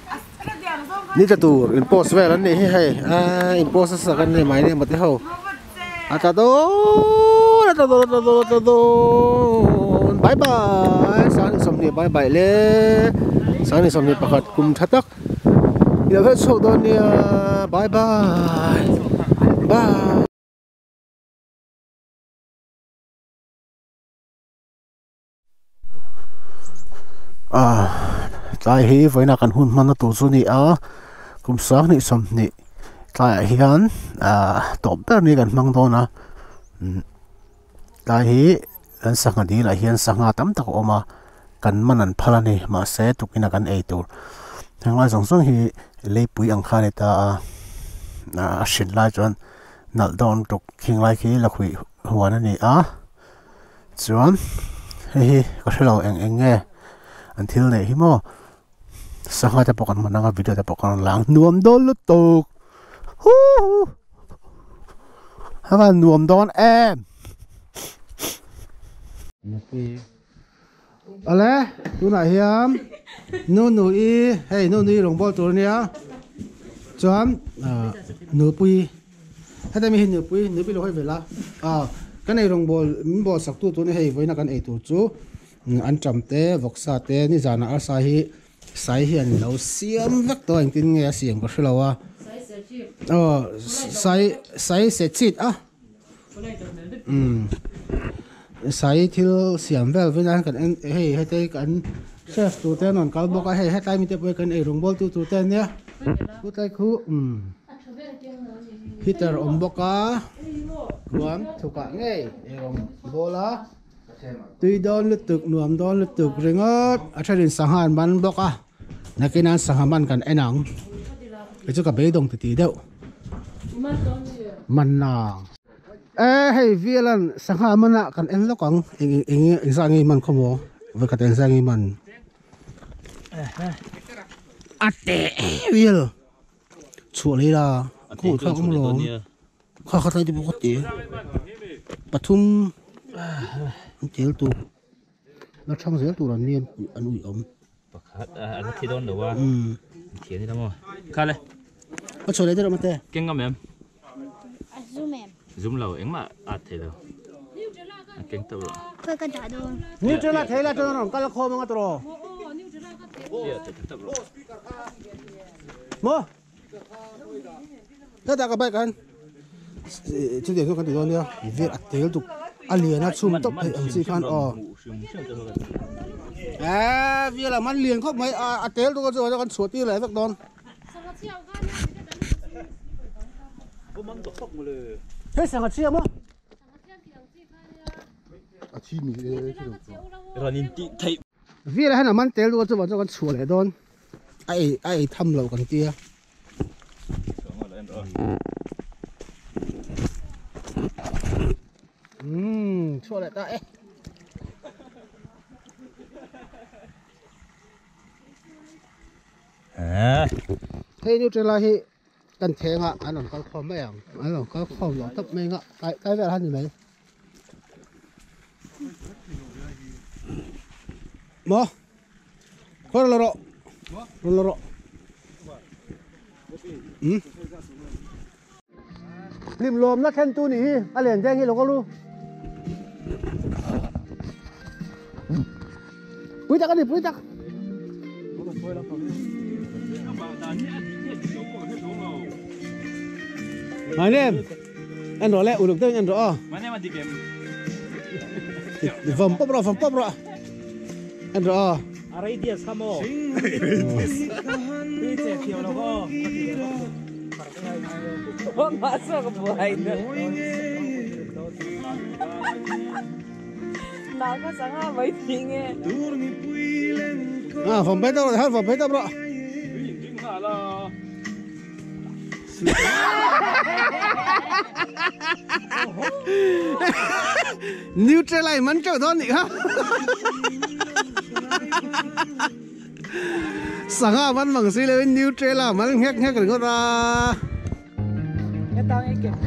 นี่จะตูอินโพสเวลนี่ให้อินโพสสักกันในไม้เนี่ยมาที่เขาอาจจะโดบายบายสารสมเนี่ยบายบายเลยสารสมเนี่ยประกาศกุมทัดเดี๋ยวให้โชคดีเนี่ยบายบายบายใจเฮียไว้นักการหุ่นมันตัวส่วนนี้กุมสักนี่สมนี่ใจเฮียนตบแบบนี้กันมั่งโดนะใจเฮียอันสังดีละเฮียนสังอาตั้มตะโอมากันมันอันพลันนี่มาเสตุกินกันเอตัวทั้งหลายสองเฮียเลยปุยอังคารนี่ตาสินไล่จนนัดโดนตกคิงไล่ขี้ละคุยหัวนั่นนี่จวนเฮ้ยก็ใช่เราเองไงอันที่ไหนฮิโมสังหารจะปกันมันนั่งวิดีโอจะปกันหลังนวมโดนลุตกฮู้ฮะมันนวมโดนอะไรดูไหนเฮียมนูอีเฮ้ยนูอีลงบอลตัวนี้จวนนูปุยถ้าได้ไม่เห็นนูปุยลงให้เวลากันในลงบอลสักตัวนี้ให้ไว้นักกันไอตัวจูอันจำเตะวอกซาเตะนี่จานาอาศัยสายเหียนเราเสียมวักตัวเองกินเงี้ยเสียงก็ใช่เราสายเศษจิตสายที่เสียมแววเวลากันให้เตะกันเชฟตัวเตะนอนเขาบอกให้เตะมีเตะไปกันไอ้ลงบอลตัวเตะเนี่ยผู้เตะคู่ฮิตเตอร์บอกรวมถูกกันไงไอ้ลงบอลตุยโดนลุตึกหน่วมโดนลุตึกเริงอาชรินสังหารมันบอกนักกินนั้นสังหารมันกันไอ้หนังไอ้เจ้ากับเบยดงตีเดียวมันนางให้เวียนสังหารมันละกันเอ็งแล้วกังเอ็งสังให้มันขโมยเวกัดเอ็งสังให้มันอัดเตะเวียนชัวร์เลยล่ะคู่ข้าวมันลงข้าวไทยที่ปกติปทุมเจียวตูเราช่างเสียตูเราเนี่ยอันอุ่ยอมประคัดอันที่โดนหรือว่าเขียนที่ทำมั้งข้าเลยก็ช่วยได้ด้วยมั้งเต้เก่งกับแม่zoomเราเอ็งมาอัดเท่าเก่งตัวเพื่อกระจายโดนนี่เจ้าละเทละเจ้าหน้าก็ละโคมังตัวโม่ถ้าตากระบายกันชุดเดียวกันตัวเนี่ยเวียดอัดเทลตุกอันเลียนะซุ่มตบให้อังสีคันเวียละมันเลียนเข้าไปอัดเทลตุกก็จะกันสวดที่ไหนสักตอนเฮ้ยสังกัดเชี่ยมั้งอาชีพมีเรานินติไทยเวียละให้น้ำมันเทลตุกก็จะกันสวดเลยตอนไอ้ทำเรากันเตี้ยช่วยเลยตาเฮ้ยนี่จะอะไรกันแทงอันนั้นก็คอมไม่อ่ะอันนั้นก็คอมหลอกทับไม่งะใกล้แบบท่านอยู่ไหนหมอคนละรอริมลมนักแข่งตัวนี้อะไรอย่างเงี้ยเราก็รู้ปุ้ยจักกันดิปุ้ยจักมาเนี่ยอันรอแล้วอุดมเต้นอันรอมาเนี่ยมาดีเกมฟังป๊อปรออันรออะไรเดียสขโมยพี่เจ็บเขียวแล้วก็masuk ke buah itu. Naga sangat baik tinggi. Phòng bếp đâu rồi, phòng bếp đâu rồi. New trở lại mắn trở thôi nhỉ ha. Sáng à văn bằng xí lên new trở lại mắn hét cái đó ra. Cái tao nghe kịp.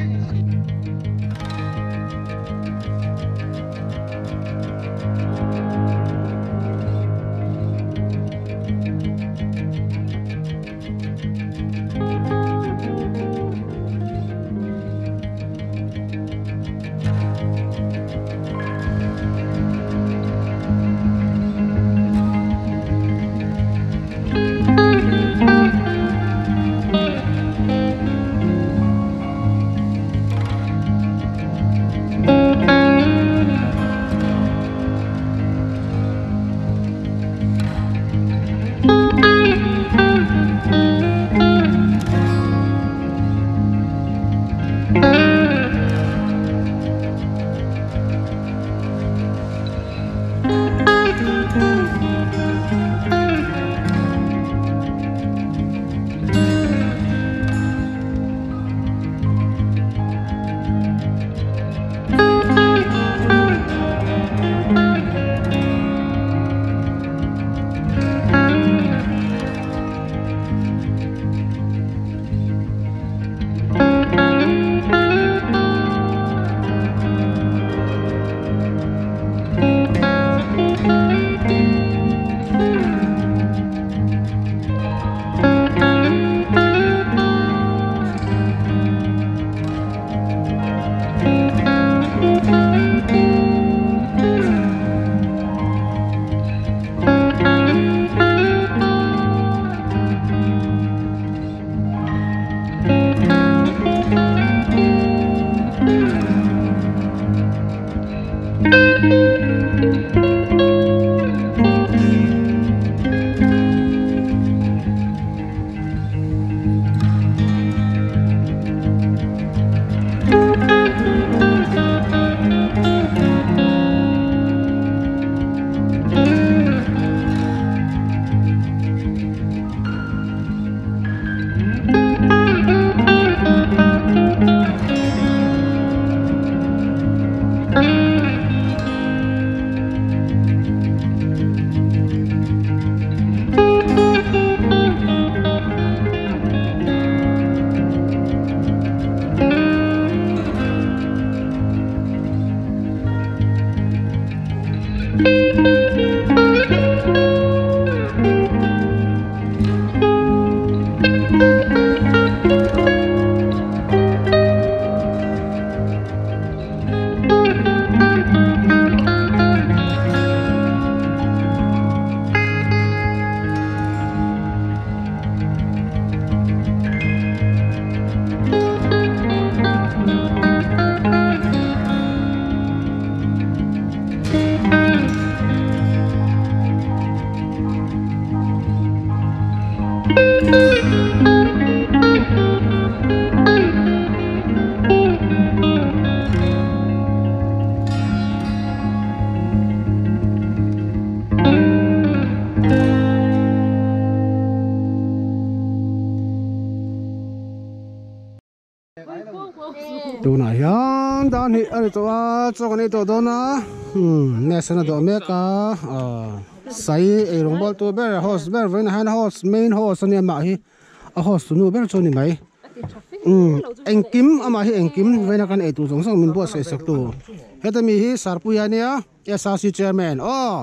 tu na hian dan hi ari to a chok ni to do na ne sana do me ka sai e rong bol tu ber host ber ven han host main host ni ma hi a host nu ber chu ni mai engkim ama hi engkim ven kan e tu jong sang min bo se sak tu heta mi hi sarpu ya nia SRC chairman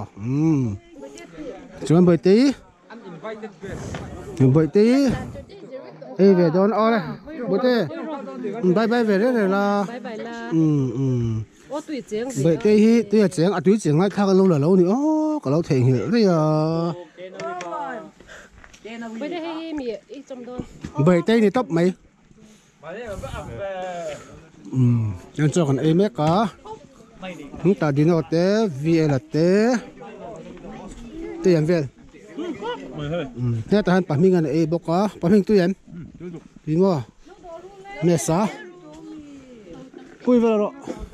chuan bai te ei về đón o này bố tê bye bye về đấy là vậy tê hi tê tiếng à túi tiếng lại khác lâu là lâu nữa có lâu thể hiện đấy à vậy tê thì tóc mấy nhân cho còn em ấy cả chúng ta đi nó tê vì là tê tê em về nè ta han pa mingan e boka pa ming tu yan pingo mesa pui vero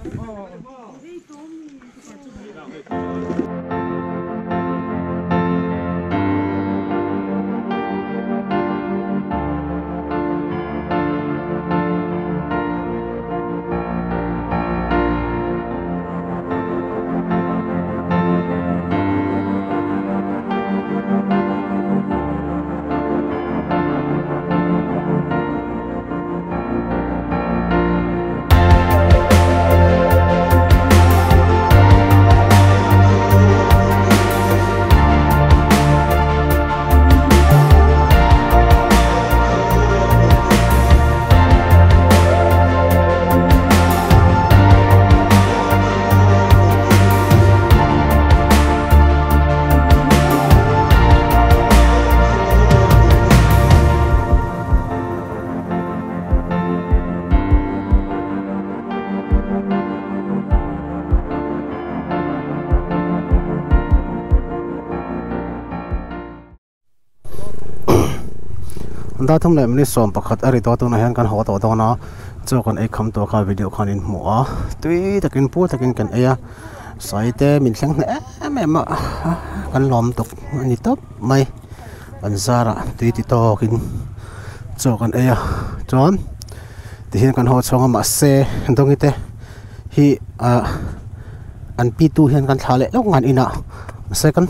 da thum le mani som pakhat ari to tu na hian kan ho to do na chu kan ei kham to kha video khan in hmuh a tui takin pu takin kan eya sai te min thleng em em kan lom tok ani top mai an zara tui ti to kin chu kan eya chon ti hian kan ho chonga ma se dongi te hi an pi tu hian kan thale lok ngan ina second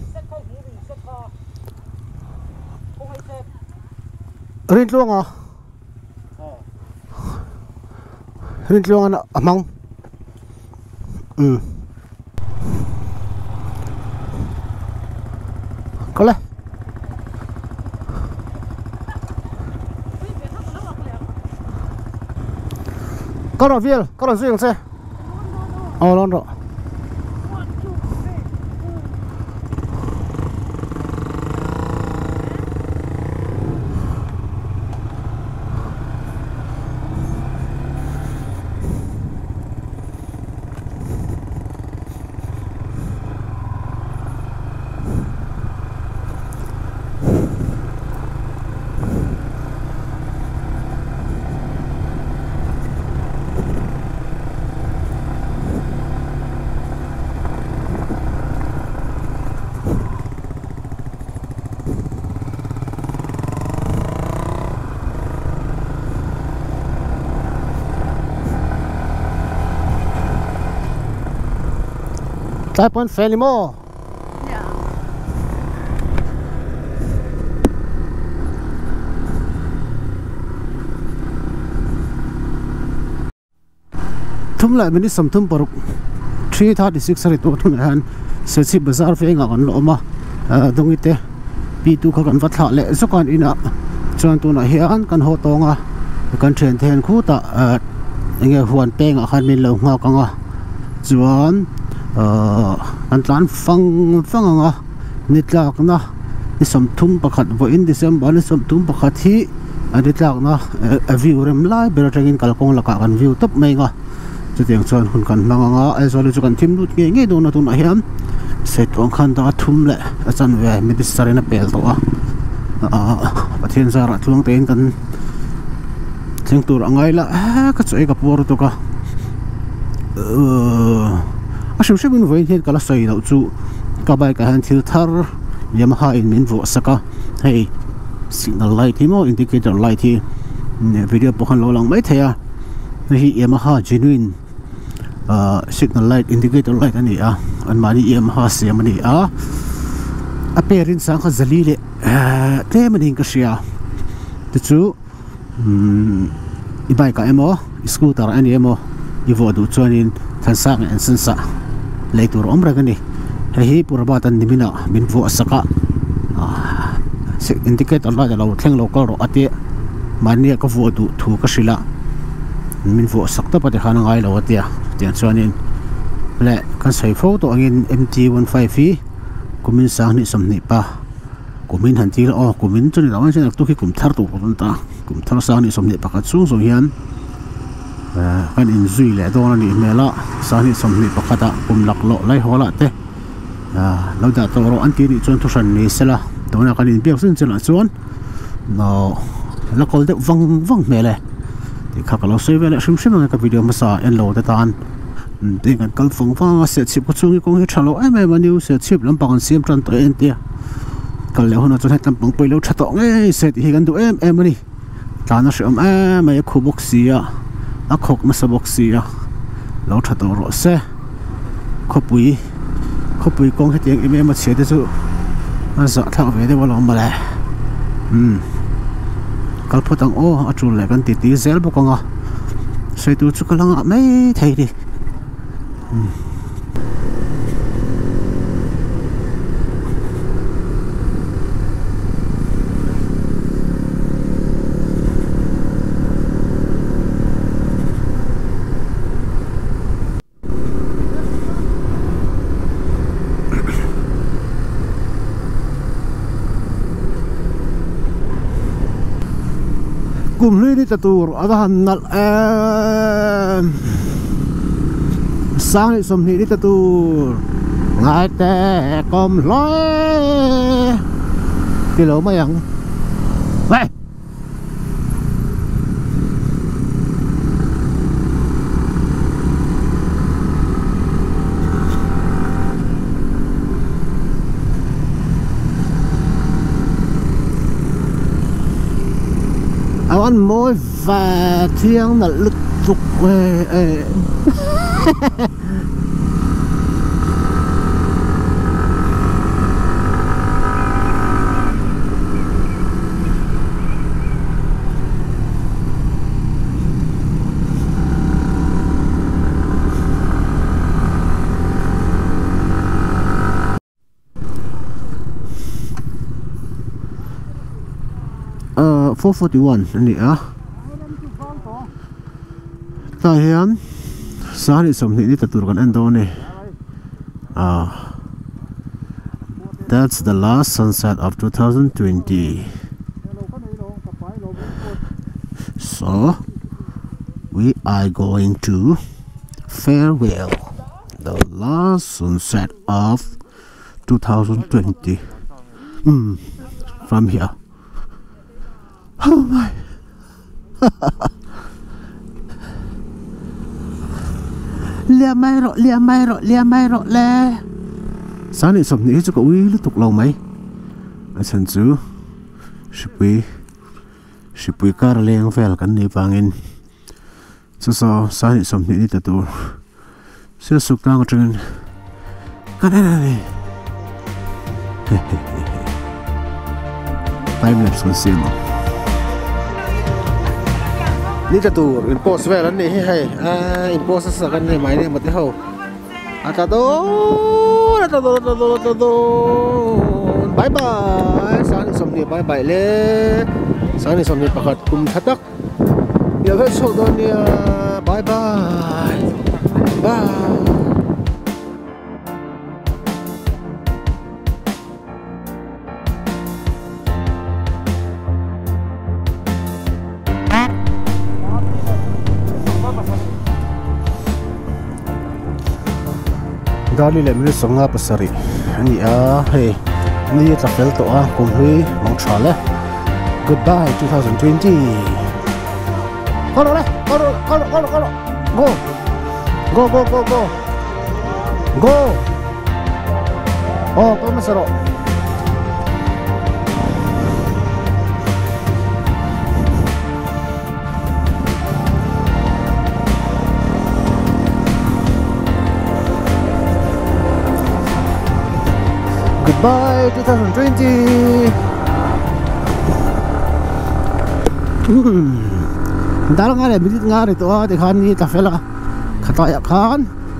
rin luang à rin luang à among có lẽ có rồi viên có rồi riêng xe lon rồi Tại bọn phê lì mô thum lại mình sầm thum paruk 336 sari to thum han sechi bazar fe nga kan lo ma dong ite pi tu kha kan va thla le so kan ina chuan tu na hian kan ho tonga kan thian then khu ta nge huan peng a khan min lo nga kanga chuan an tlan fang anga nitlak na ni som thum pakhat vo in December ni som thum pakhat hi ani tlak na a view rem lai ber tangin kalkong laka kan view top mai nga chutiang chuan hun kan manganga ai zoli chu kan thim lut nge do na tu na hian set ong khan da thum le a chan ve mi dis sarina pel to a pathian zara tluang ten kan thing tur angai la ka choi ka por to ka a shim in voi hian kala sai no chu ka bai ka han thil thar Yamaha in min vo saka hey signal light hi mo indicator light hi video pohan lo lang mai thaya hi Yamaha genuine signal light indicator light ani an mani Yamaha siam ani a perin sang kha zali le te maning ka sia te chu i bai ka emo scooter ani emo i vo du chuanin than sang en san sa leitur om ragani hi purabatan nimina min vo saka indicator la lo thleng local ro ate mania ka vo du thu ka sila min vo sakta pate khana ngai lo atia tian chuanin le kan sei photo angin MT15 hi kumin sang ni somni pa kumin han til kumin chuni lawan chen tu ki kum thar tu kon ta kum thar sang ni somni pa ka chung so hian kan in zui le do na ni mela sang ni somni pa kata kum lak lo lai hola te lo da to ro anti ni chon thu san ni sela to na kan in biak sin chela chuan no la kol de wang mele ti kha ka lo sei vele shim ka video ma sa en lo da tan ti kan kal phong fa se chip ko chung ko hi thalo ai me maniu se chip lam pang siam tran to en tia kal le hona chon het lam pang poi lo thato nge se ti kan du em ani ta na shom ma ya khu box sia a khok ma sa box sia lo thato ro se khopui kong he tiang em ma che de chu an sa thak ve de wala ma le kal photang a chu le kan ti zel bo konga se tu chu kalanga mai thai di kum lui ni tatur adahan nal sang ni som ni tatur ngai te kom loi ki lo ma yang vậy ăn mối và thiêng là lực dục về uh, 441 ani ta hian sari somni ni tatur kan ando ne that's the last sunset of 2020. So we are going to farewell the last sunset of 2020 from here. Oh my lia mai ro le sáng nay sầm ní cho cậu ý tục lâu mấy anh sẵn chú shipui car leng vel kan ni pangin so sáng nay sầm ní ta tu sẽ sụp ngang trên cái này time lapse con sim ni ta tu in post vel an ni hay in post sa kan ni mai ni mati ho ata do bye bye sáng nay sầm ní bye bye le sáng nay xong thì bạc cùng thắt tắc giờ hết số đó nha bye bye bye. Dali le mi songa pasari ani hey ni ta fel to kum hui mong chale goodbye 2020 go oh ko masaro Goodbye 2020. Dalam ada minit ngar itu di kan ni tafela kata ya kan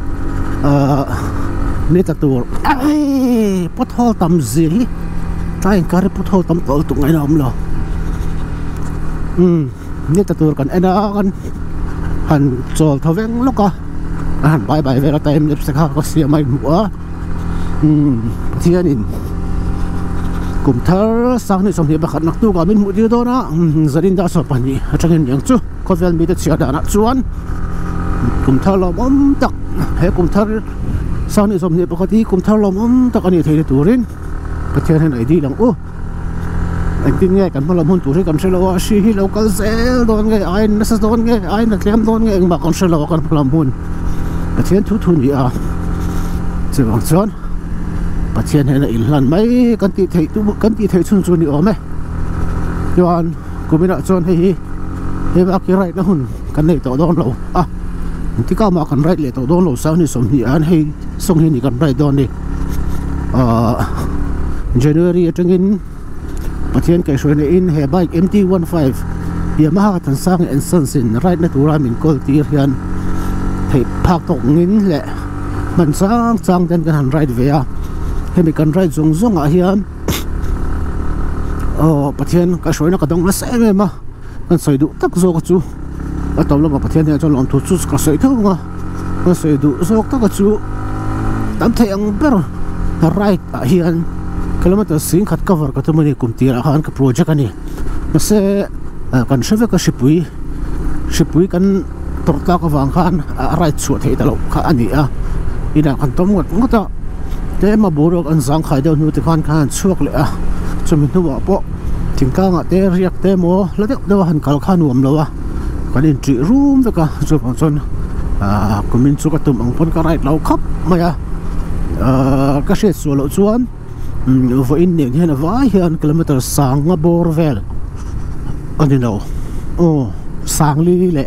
ni tatur ai pothol tamzi tai kar pothol tam tol tu ngai nam lo ni tatur kan ena kan han chol thaveng loka han bye bye vera time lip sakha ko sia mai mua thiên in cùng thở sáng nay xong thì bác khát nặc tu cả mình mũi đó na gia đình đã sập pani trong hiện những chú có vẻ bị đất chia đã nát chuan cùng thở lòng ấm tắc hay cùng thở sáng nay xong thì bác khát đi cùng thở lòng ấm tắc anh ấy thấy tụi rin bác thiên này đi lòng anh tin nghe cảnh mà làm hôn tụi rin cảm thấy là xí lâu cái dễ đón nghe ai nó sẽ đón nghe ai nó kém đón nghe anh mà còn sẽ là còn làm hôn bác thiên thu thu gì chỉ bằng chuan bác thiên này là in lần mấy căn ti thấy chun chun đi ôm ấy, cho anh cô biết đã chọn hay bác kia right nó hôn căn này tổ đón lâu thì cao mà căn right lại tổ đón lâu sao thì sống thì anh hay sống thì căn right đón đi January trong in bác thiên cái số này in hệ bike MT-15 Yamaha thằng sang and Sons in right nó tụi mình coi ti hiện thì park tổng in lệ mình sang trên cái hàng right về hay mình cần rai zong ở hiền bát thiên cái sỏi nó cả đông nó sẽ về mà cái sỏi đủ tắc zo cái chú ở tàu là bát thiên này cho lòng thu chú cái sỏi thôi mà cái sỏi đủ zo tắc cái chú tạm thấy anh biết rai ở hiền kalau mà xin khát cover cái tụi mình cùng tiền hàng cái project này nó sẽ cần sẽ về cái shipui cần tổ ta cái vàng khan rai chuột thấy tao khá anh ấy đi nào cần tóm một cái thế mà bố được ăn sáng khai đâu nuôi thì con chuộc lại cho mình nuôi bỏ thỉnh ca ngã thế riết thế mò lấy được đâu hành khảo khan nuông lâu cái điện trị room với cả cho bọn con của mình cho cái tụm ông phân cái này lâu khắp mà cái xe số lộ chuan với in những hiện vài hiện km sáng ngã Borvel anh đi đâu sáng li lệ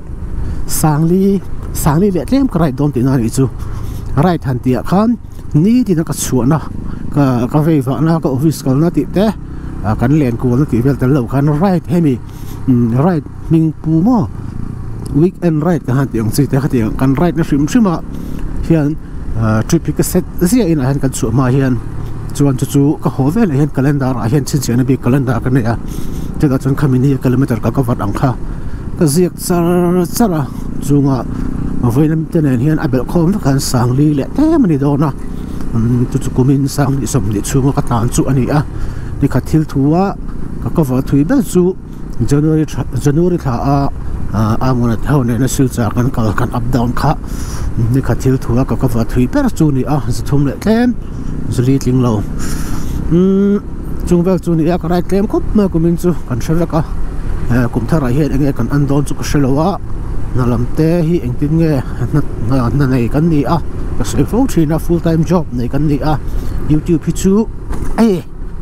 thêm cái này đón tiền nào đi chú right hand tiệt khan ni thì nó cắt xuống na cái về vợ na cái office cái nó tiệt thế cái liền của nó tiệt về từ lâu cái nó right hay mi right mình pu mo weekend right cái hàng tiếng gì thế cái tiếng cái right nó xìm mà hiện trip cái set gì in là cái xuống mà hiện chuan chú cái hồ về là hiện calendar hiện trên nó bị calendar cái này chứ cái chân community kilometer cái vật ăn kha cái gì sao là chú ngã với năm tên này hiện abel com với cái sáng li lệ thế mà đi đâu na tụi cô mình sang đi sống đi chung cái tàn chú anh ấy đi khát thiếu thua cái vật thủy bé chú January thà muốn theo này nó siêu giá cần up down khá đi khát thiếu thua cái vật thủy bé chú này sẽ thùng lại thêm sẽ đi tiếng lâu chung với chú này cái này thêm khúc mà cô mình chú cần sẽ là cái cũng thay ra hiện anh ấy cần ăn đón chú cái sẽ lâu nó làm thế hi anh tin nghe nó này cái gì cái sự phổ biến là full time job này cái gì YouTube picture ấy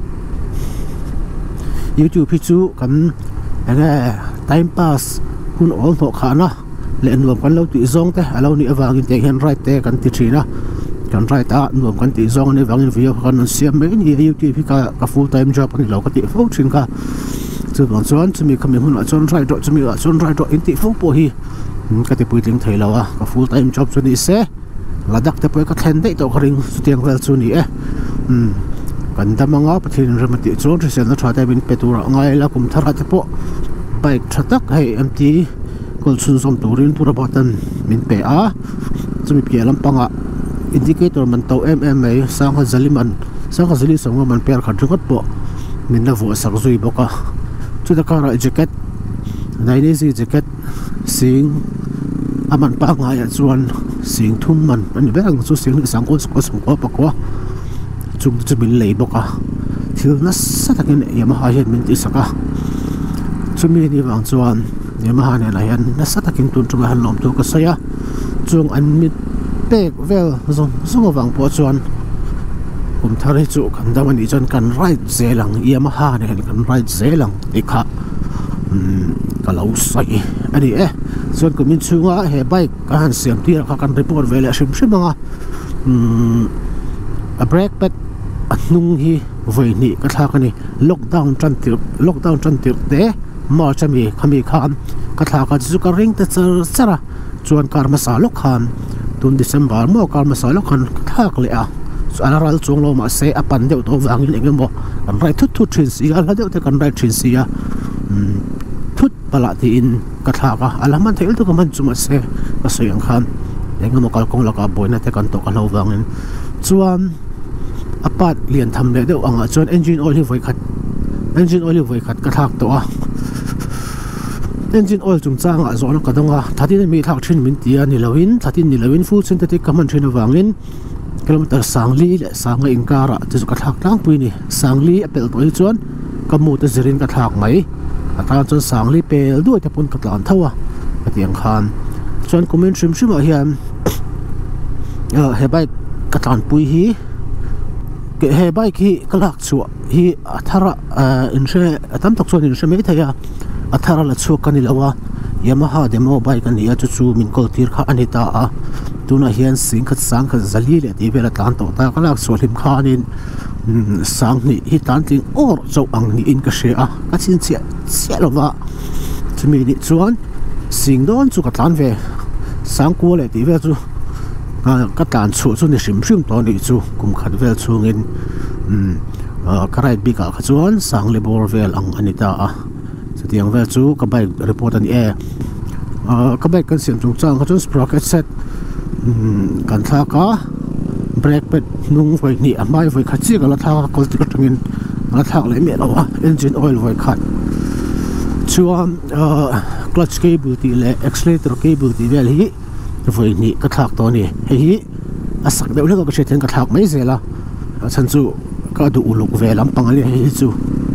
YouTube picture cái time pass kun all thọ khá na lên luôn cái lâu tự dòng thế lâu nữa vàng tiền hiện right thế cái tiền chỉ na cái right luôn cái tự dòng này vàng video cái xem mấy như YouTube cái full time job cái lâu cái tiền phổ biến cả chứ còn chọn chúng mình không biết muốn chọn right rồi chúng mình chọn right rồi tiền phổ biến cái tiếp tiếng thấy là cái full time job cho đi xe là đặc biệt cái thèn đấy tao khring tiếngvel cho đi cần ta mang áp thì rồi mà tiêu cho thì sẽ nó trả tay bên petrol ngay là cũng thara tiếp bike thatak hei MT kol chun som turin pura batan min pe a chumi pia lampanga indicator man to MMA sang zaliman sang zali songa man per khadringot po min na vo sak zui boka chu da kara jacket nainezi jacket sing aman pa nga ya chuan sing thum man ani bang chu sing sang ko sum ko pakwa chung chu min lei boka thil na satakin Yamaha hian min ti saka chumi ni wang chuan Yamaha ne la hian na satakin tun chung han lom tu ka saya chung an mit pek vel zong wang po chuan kum thari chu kan damani chuan kan right zelang Yamaha ne kan right zelang ikha kalau sai ani chuan kumin chunga he bike ka han siam tir ka kan report vele shim shimanga a brake pad anung hi voini ka thak ani lockdown chan tir te ma chami khami khan ka thak ka chu ka ring te chara chuan kar masalo khan tun December mo kar masalo khan thak le a anaral chung lo ma se apan deuh to wangin engemo kan rai thu thin si ala deuh te kan rai thin si a thut pala ti in ka thaka alaman thel tu ka man chuma se ka soyang khan engemo kal kong laka boina te kan to ka lo wangin chuan apat lian tham le deuh anga chuan engine oil hi voi khat ka thak to a engine oil chung changa zona ka donga thatin mi thak thin min tia ni lawin full synthetic ka man thin wangin kilometer sangli le sanga inkara chu ka thak tlang pui ni sangli apel toi chuan kamu te zirin ka thak mai ata chuan sangli pel duai te pun ka tlan thawa atiang khan chuan comment shim a hian he bike ka tlan pui hi ke he bike hi kalak chu hi athara inse atam tok chuan inse mai thaya athara la chu kan ilawa Yamaha demo bike ani a chu min kol tir kha ani ta a tuna hian sing khat sang khat zali le ti bela tlan to ta kalak so hlim khanin sang ni hi tan ting or zo ang ni in ka she a ka chin chia lova chumi ni chuan sing don chu ka tlan ve sang ko le ti ve chu ka tlan chu ni shim to ni chu kum khat vel chungin karai bika kha chuan sang le bor vel ang ani ta a tiang vel chu ka bai report ani ka bai kan siam chung chang ka chu sprocket set kan thaka brake pad nung voi ni amai voi khachi ka la thaka kol ti tungin la thak le me lawa engine oil voi khat chuan clutch cable ti le accelerator cable ti vel hi voi ni ka thak to ni hi asak de le ka che ten ka thak mai zela chan chu ka du uluk ve lam pangali hi chu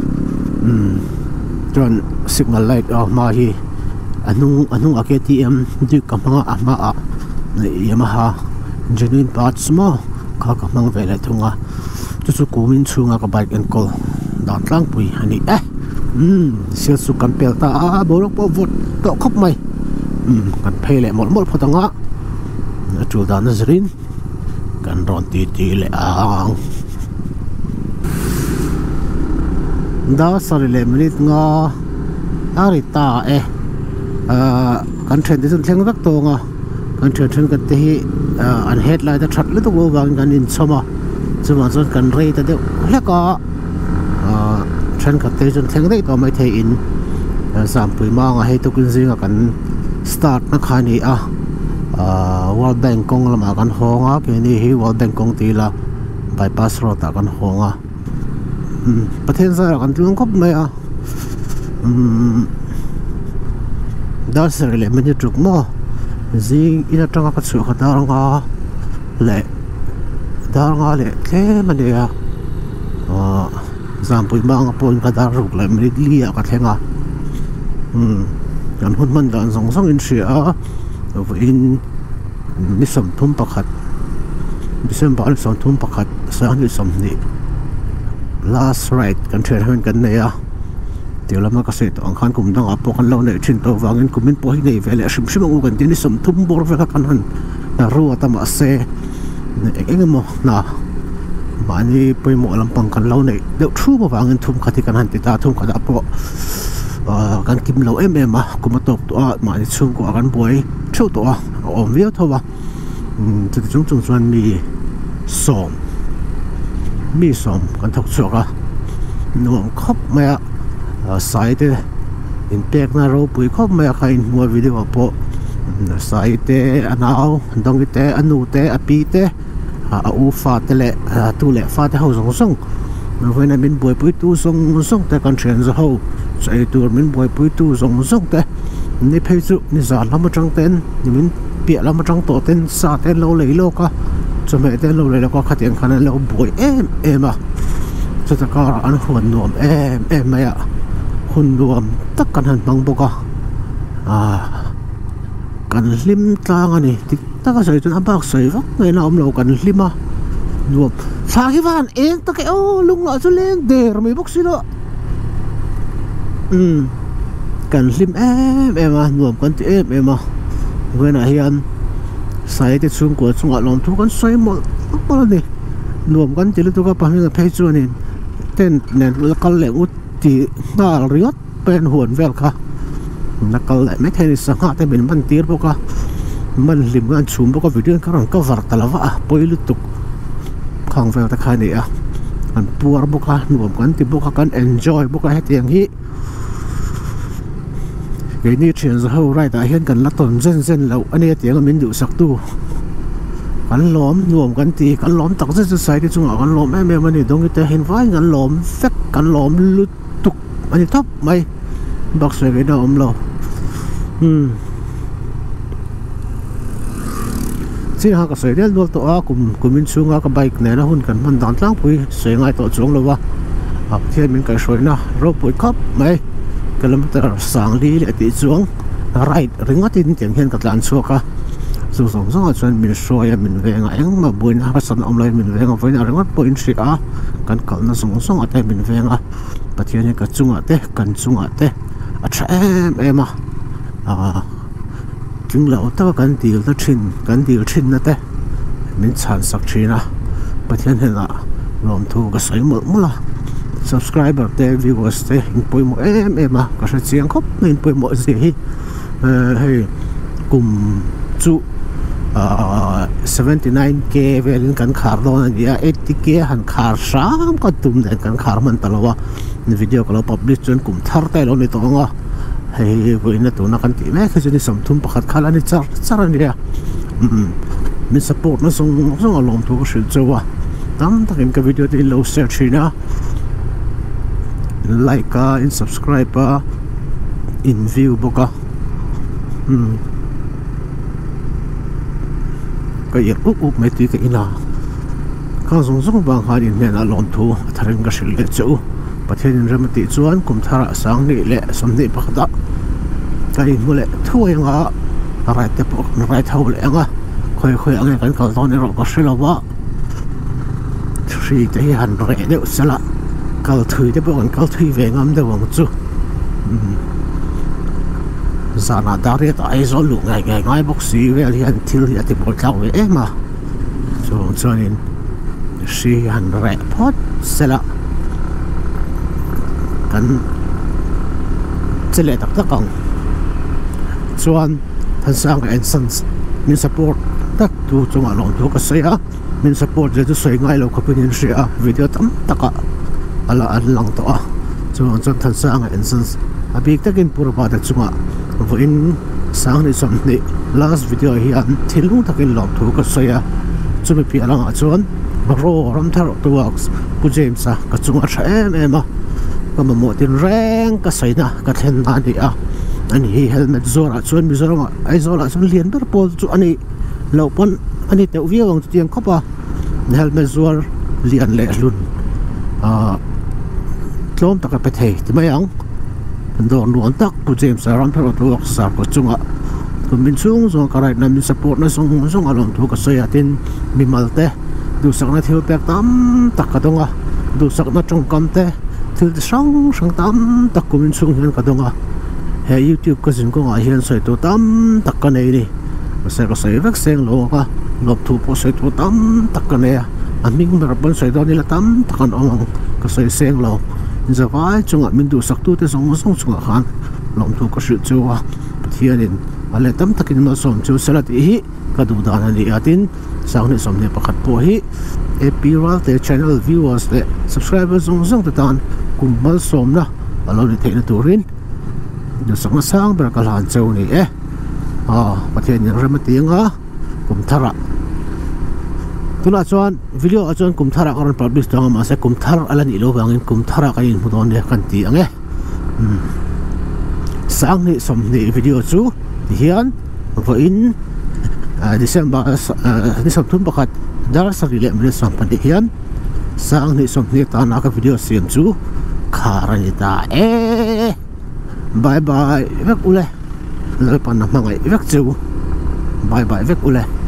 chuan signal light ma hi anung AKTM dik kamanga ama a Yamaha genuine parts mo ka mang vele thunga chu kumin chunga ka bike and call dan tlang pui ani sil su kan pel ta borok po vot to khop mai kan phele mol photanga chul dan zrin kan ron ti le ang da sari le minute nga arita kan thend sun thleng vak to nga kan thend kan te hi an headlight that le to go wang kan in choma chuma chon kan rei ta de leka thend ka te chon thleng dei to mai the in sam pui ma nga he to kun zinga kan start na khani World Bank kong lama kan honga ke ni hi World Bank kong ti la bypass road ta kan honga pathen sa kan tlung khop mai da ser le meni truk mo zing ina tanga ka chu khata ranga le daranga le tle mani ya zampui ma nga pon ka dar ruk le meni lia ka thenga kan hun man dan song in sia in nisom thum pakhat December nisom thum pakhat sa nisom ni last right kan thel hen kan ne ya tilama ka se to ang khan kum dang apo kan lo ne thin to wangin kumin po hi nei vele shim u kan tin nisom thum bor vela kan han na ru atama se engemo na mani poi mo lampang kan lo nei de thu ba wangin thum khati kan han ti ta thum khada po kan kim lo ma kumatop to mani chung ko kan boi thu to om via thowa chu chung chuan mi som kan thok chuka nuam khop maya sai te in pek na ro pui khop mai kha in mua video po sai te anao dong te anu te api te a u fa te le tu le fa te ho song song nó với mình buổi buổi tu song song te kan chen zo ho sai tu mình buổi buổi tu song song te ni phei chu ni za lam chang ten ni min pia lam chang to ten sa ten lo lei lo ka cho mẹ ten lo lei lo ka khatiang khan lo buổi em à cho ta ka an huan nuam em mày à hun nuam tak kan han bang boka kan lim tlang ani tik ta ka sai tun abak sai vak ngai na om lo kan lima nuam sa ki van eng ta ke o lung la chu leng der mi bok silo kan lim em à nuam kan ti em à when I hian sai te chung ko chunga lom thu kan sai mo pa ni nuam kan ti lu tu ka pa mi phei chu ani ten nen kal le ut ti na riot pen huan vel kha nakal le me theni sanga te min man tir boka man lim gan chum boka video ka rang ka var talawa poilu tuk khang vel ta kha ni a an puar boka nuam kan ti boka kan enjoy boka hetiang hi cái này chuyện rồi right tại hiện cần là tồn dân lâu anh ấy tiếng mình đủ sắc tu cắn lóm nuông cắn tì cắn lóm tắc rất sai đi chung ở cắn lóm em anh ấy đông cái hiện vai cắn lóm phép cắn lóm lút tục anh ấy thấp mày bác sĩ cái đó ông lo chỉ hàng cái sợi đen luôn tụi cùng mình xuống cái bike này nó hơn cần mình đón lắm vì sợi ngay tụi xuống rồi và khi mình cái sợi na rồi bụi khắp mày kilometer sang đi lại tí xuống right ring tin tiếng hiện các làn xuôi cả dù sống sống ở trên mình xuôi mình về ngay mà buổi nào bắt sẵn ông lại mình về ngay với nào ring point xịt á cần cẩn nó sống sống ở đây mình về ngay bắt thiên cái chung ở đây cần chung ở đây trẻ em kinh lâu ta cần điều trên đây mình sản xuất trên à bắt thiên là làm thu cái sấy mỡ là subscriber te viewers te in poi mo em à ka sa chiang khop in poi mo gì hey cùng chu 79k velin kan khar do na 80k han khar sam ka tum den kan khar man talawa video ko publish chon kum thar te lo ni to nga hey voi na to na kan ti me ka jeni sam thum pakhat khala ni char ni ya min support na song alom to ko shil chawa tam takin ka video te lo search na like in subscribe in view boka cái gì úp mấy tí cái ina các dùng dùng bằng hai điểm này là lon thu thay cái sự lệ chỗ và thêm những cái tí chuan cùng thara sáng nị lệ sớm nị bạc đó cái mua lệ thui ngã rai tiếp bọc rai thâu lệ ngã khơi anh cái cầu to này rồi có sự là vợ thì cái hành rẻ đều sẽ là cầu thủy tiếp bọc cầu thủy về ngắm đều bằng chú giờ nào đã biết ai rồi lũ ngày ngay bốc xí về liền thiếu thì tiếp bọc cháu về mà cho nên xí hành rẻ pot sẽ là cần sẽ lại tập còn chuan thân sang cái essence mình support tất tu trong ở lòng thuốc cái xe mình support để cho xoay ngay lâu có quyền xe video tấm tất cả là anh lăng to chuan thân sang cái essence à biết tất nhiên pura ba được chung à với sáng này xong này last video hi anh thiếu luôn tất nhiên lòng thuốc cái xe cho mình biết là chuan bro ram thar to works ku James cái chung à em mà có một tiền reng cái sấy na cái thiên đan đi à anh hi helmet zora chuan mi zora ai zora chuan lian ber pol chu ani lo pon ani teu vi wang tiang khopa helmet zor lian le lun tlom taka pe thei ti mai ang do nuan tak ku James ram thar to work sa ko chunga ko min chung zo ka right na min support na song alon thu ka soya tin mi malte du sak na thil pek tam tak ka donga du sak na trong kam te thil sang tam tak ko min chung hian ka donga he YouTube ko sin ko nga hian soi to tam tak ka nei ni se ko sei vek seng lo ka lop thu po soi to tam tak ka nei an ming mer bon soi do ni la tam tak an ong ko soi seng lo za vai chunga min du sak tu te song chunga khan lom thu ko shi chuwa pathianin ale tam takin ma som chu salati hi ka du dan ani atin sang ni som ne pakhat po hi epiral te channel viewers te subscribers zong ta tan kum mal som na alo ni theina turin du sang sang ber kal han cheu ni pathian yang ramatinga kum thara tuna chuan video a chuan kum thara karon publish dang ma se kum thar alan ilo bangin kum thara ka in hudon ne kan ti ange sang ni som ni video chu hian vo in December ni som thun pakhat dar sari le mle som pan hian sang ni som ni ta na ka video siam chu kharani ta bye bye vek ule lal pan na mangai vek chu bye bye vek ule